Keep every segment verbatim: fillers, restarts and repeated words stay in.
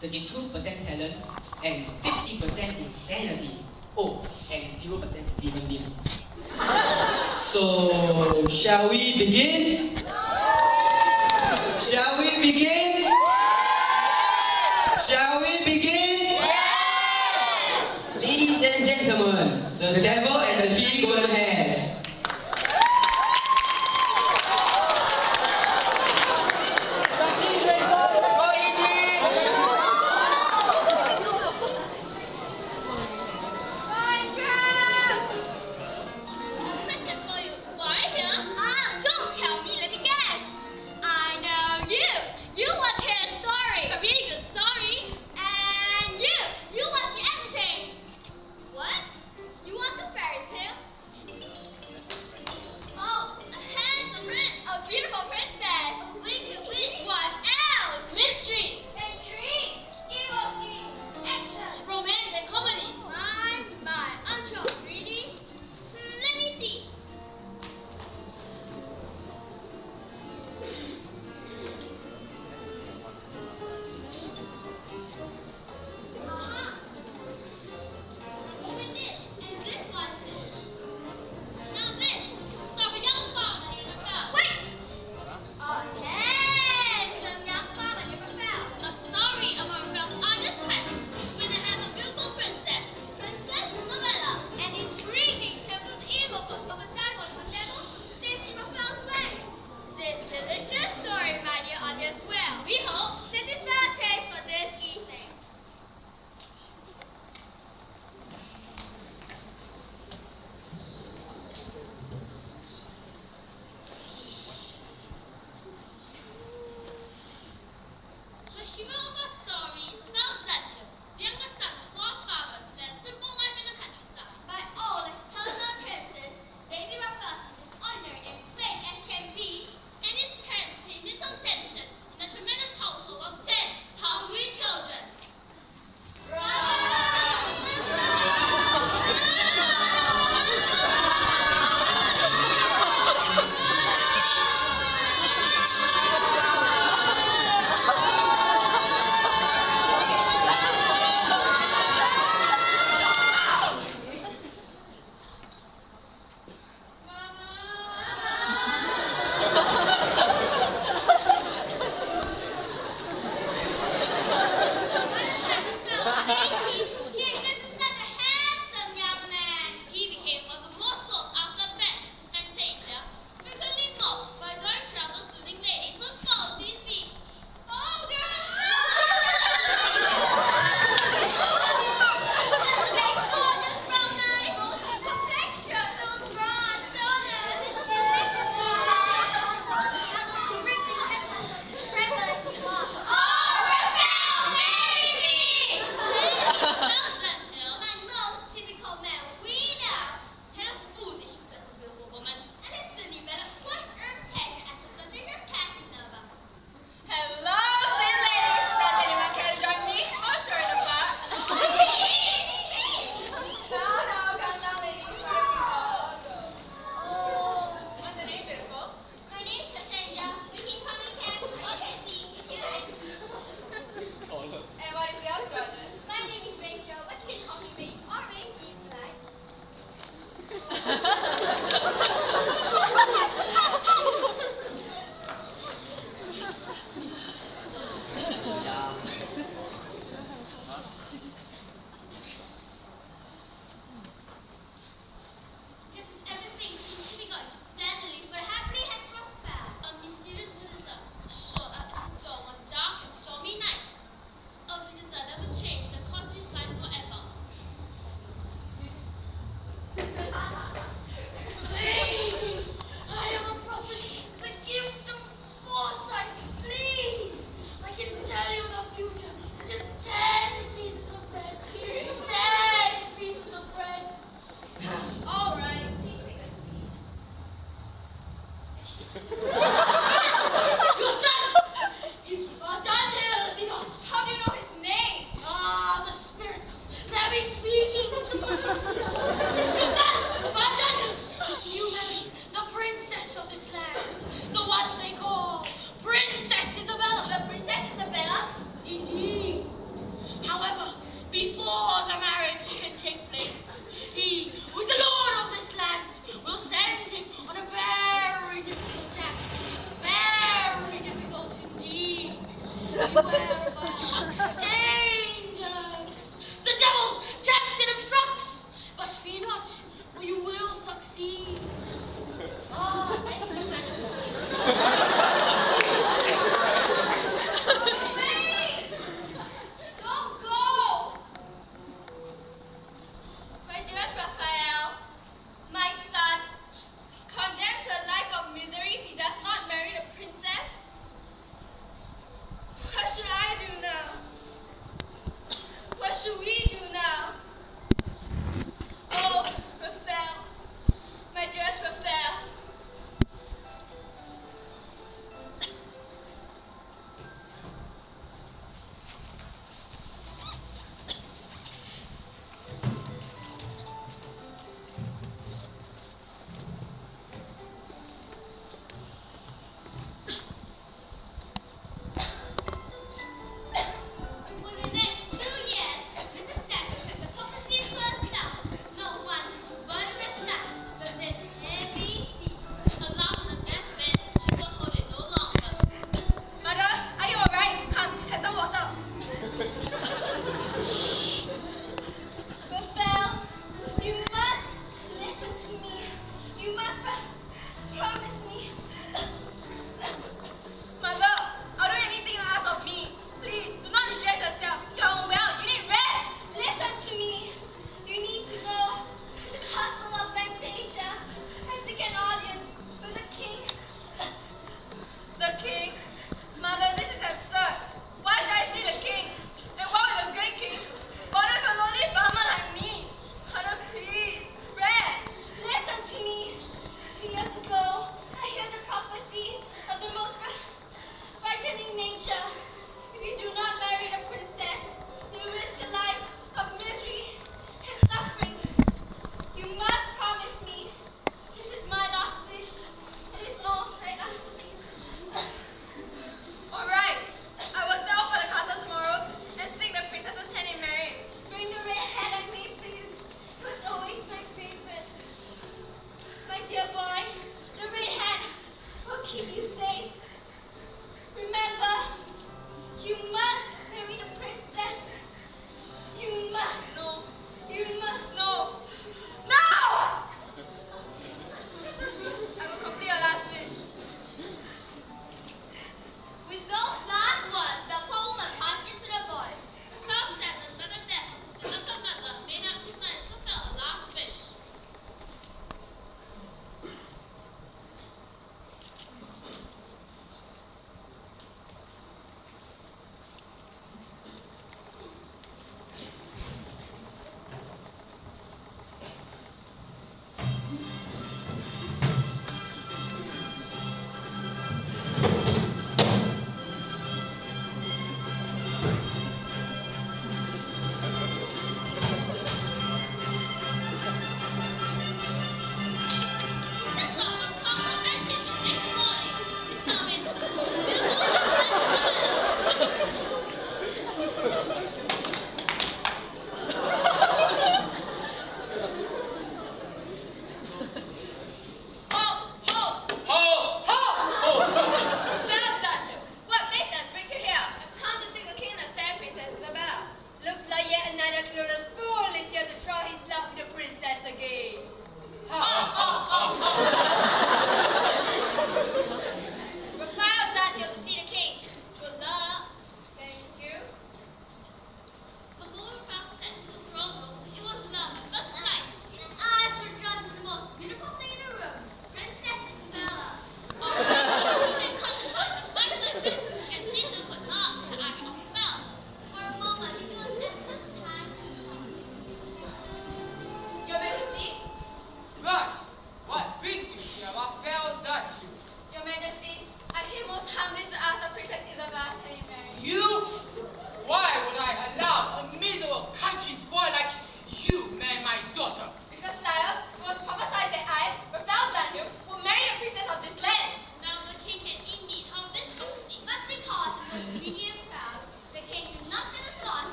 thirty-two percent talent, and fifty percent insanity. Oh, and zero percent Stephen Lim. So, shall we begin? Shall we begin? Shall we begin? Ladies and gentlemen, the devil and the three golden hairs. Dangerous! The devil tempts and obstructs, but fear not, for you will succeed. Ah, thank you. Wait! Don't go! My dearest Raphael, my son, condemned to a life of misery if he does not marry the princess? What should I do now?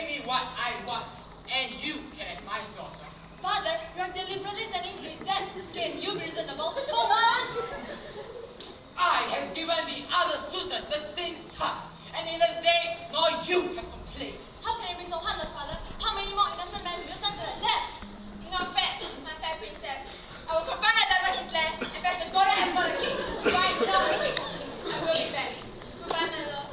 give me what I want, and you can have my daughter. Father, you are deliberately sending to his death. Can you be reasonable for once? I have given the other suitors the same task, and neither they nor you have complained. How can you be so heartless, Father? How many more innocent men will you send to their death? Not fair, my fair princess. I will confront the devil in his land and fetch the golden head for the king. Right now, king. I will be back. Goodbye, my love.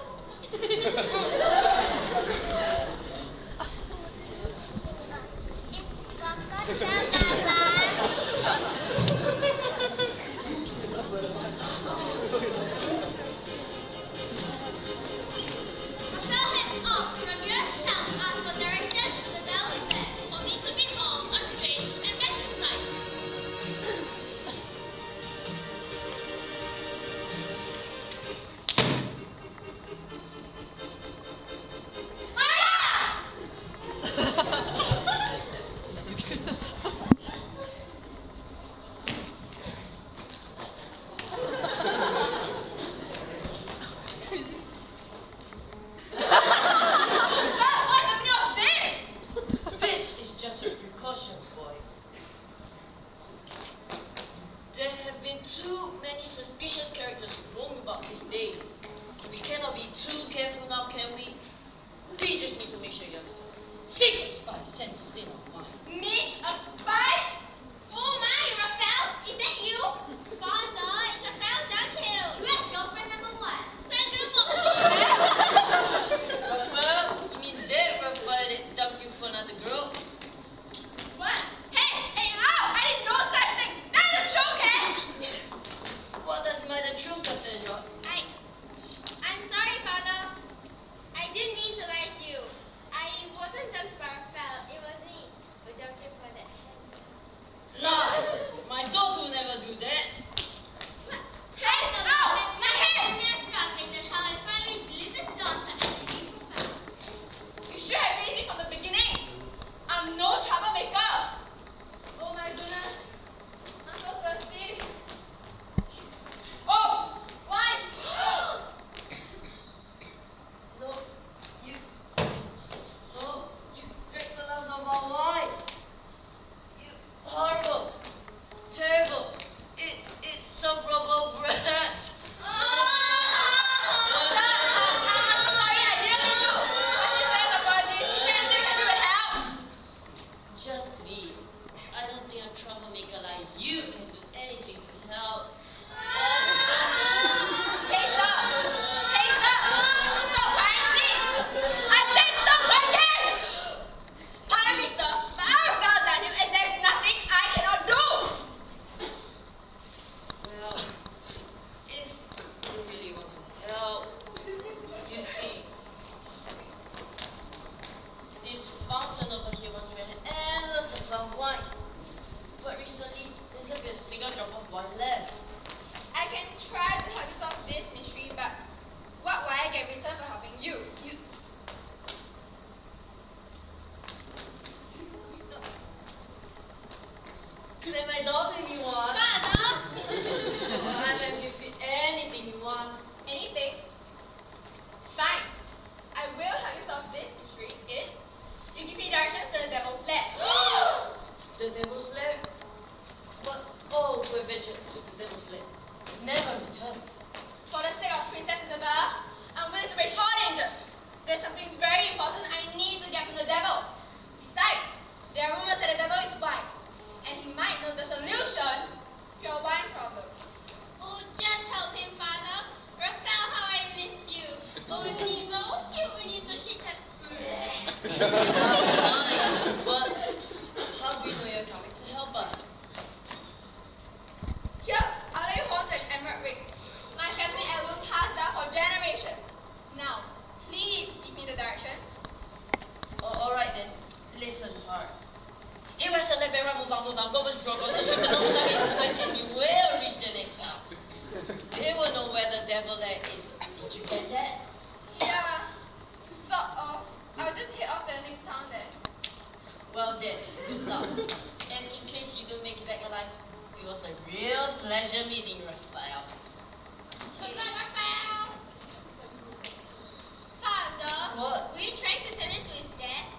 Father, will you try to send him to his dad?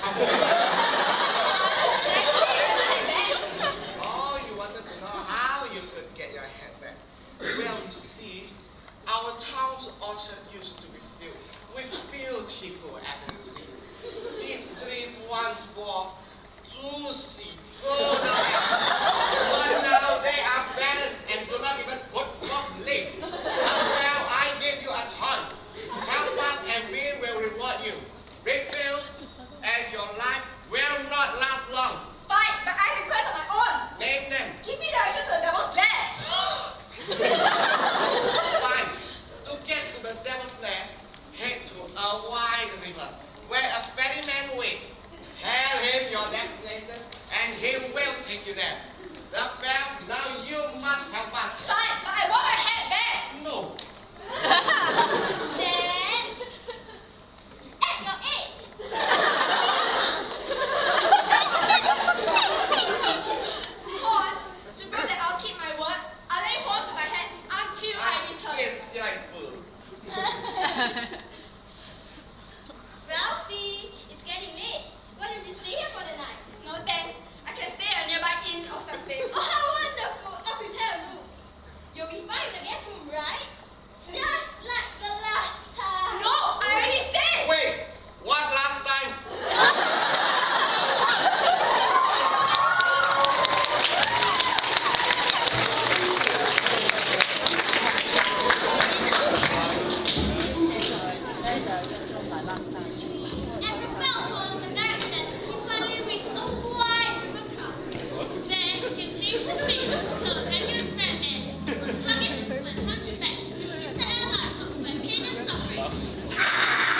Oh, you wanted to know how you could get your head back. Well, you see, our town's orchard used to be filled with beautiful apples. These trees once bore juicy, golden apples, but now they are barren and do not even put forth leaf. Well, I give you a choice. Tell fast and we will reward you. Refill, and your life will not last long. Fine, but I have requests of my own. Name them. Give me directions to the devil's lair. Fine. To get to the devil's lair, head to a wide river where a ferryman waits. Tell him your destination, and he will take you there. The fair, now you must have fun. Fine, but I want my hat back. No. Then, at your age. On, to prove that I'll keep my word, I'll lay hold to my hat until I return. Yes, like food. Ralphie, it's getting late. Why don't you stay here for the night? No thanks. I can stay at a nearby inn or something. Oh, how wonderful! I'll prepare a room. You'll be fine in the guest room, right? Just like the last time. No, I already said. Wait, what last time? As Raphael followed the directions, he finally reached a wide river crossing. Then, his face to face with the regular ferryman, a sluggish and hunchbacked, entire life of by pain and suffering.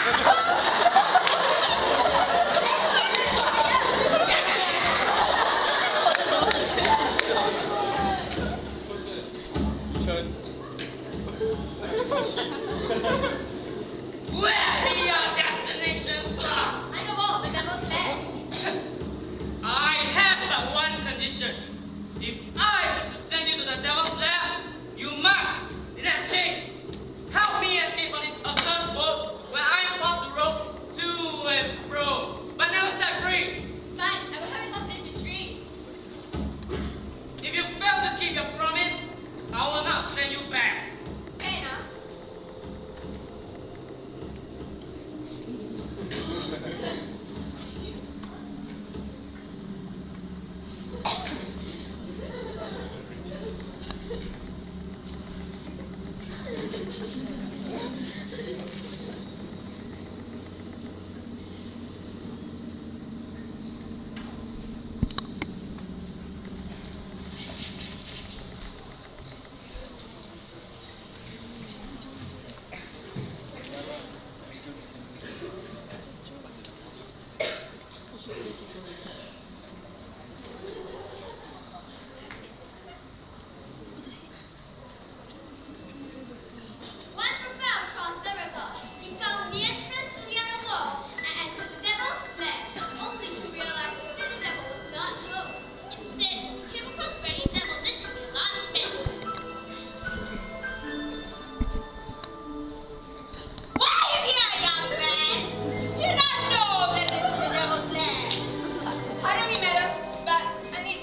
Where be your destination, sir? I know all the devil's lair. I have but one condition. If I were to send you to the devil's lair, you must, in exchange, help me escape on this accursed boat where I am forced to row to and fro, but never set free. Fine, I will have you solve this mystery. If you fail to keep your promise, I will not send you back. Fair enough. Once Raphael crossed the river, he found the entrance to the other world and entered the devil's lair, only to realize that the devil was not home. Instead, he came across where the devil literally lies bent. Why are you here, young man? Do you not know that this is the devil's lair? Pardon me, madam, but I need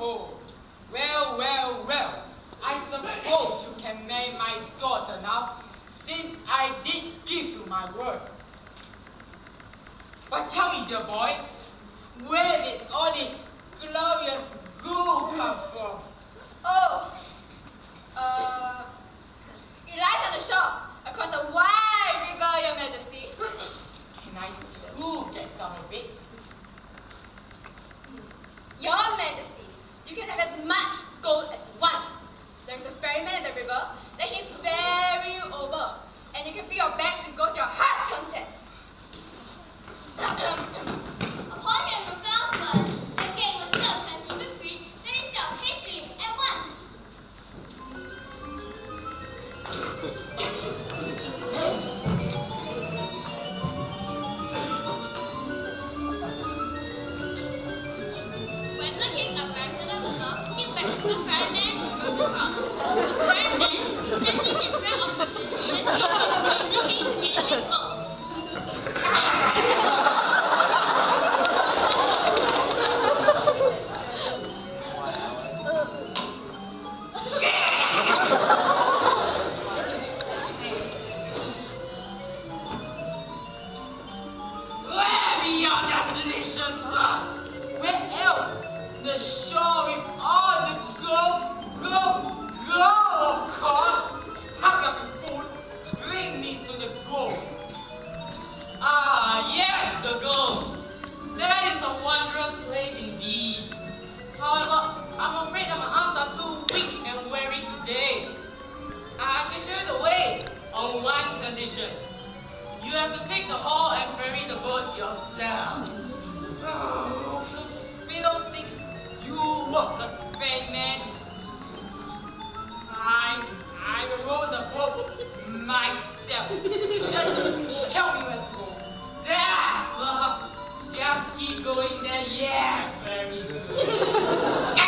Oh, well, well, well. I suppose you can marry my daughter now, since I did give you my word. But tell me, dear boy, where did all this glorious gold come from? Oh, uh, it lies on the shore across the wide river, Your Majesty. Can I too get some of it? Your Majesty, you can have as much gold as you want. There's a ferryman at the river that he ferry you over, and you can fill your bags with gold to your heart's content. Upon hearing from Falcon, the king was so conceived with grief that he stopped hastily at once. When the king got back to the river, he begged the ferryman to row across. The ferryman, sending his rare officers, was able to bring the king to get his boat. Where be your destination, son? Where else? The shore with all the gold, gold, gold, of course. How can you fool? Bring me to the gold. Ah, yes, the gold. That is a wondrous place indeed. However, I'm afraid that my arms are too weak and weary today. I can show you the way on one condition. You have to take the haul and ferry the boat yourself. Oh, fiddlesticks, you worthless ferryman. I, I will row the boat myself. Just tell me where to go. There, sir. Just keep going there. Yes, very good.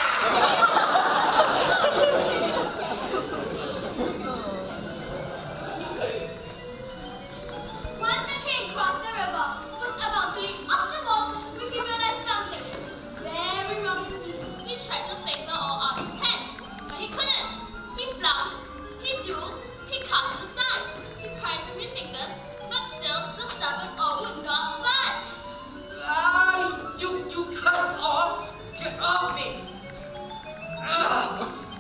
Once the king crossed the river, was about to leap off the boat when he realized something very wrong indeed. He tried to take the oar out of his hand, but he couldn't. He bluffed, he threw, he cast it aside. He pried from his fingers, but still the stubborn oar would not budge. Ah, you, you cut off. Get off me. Ah.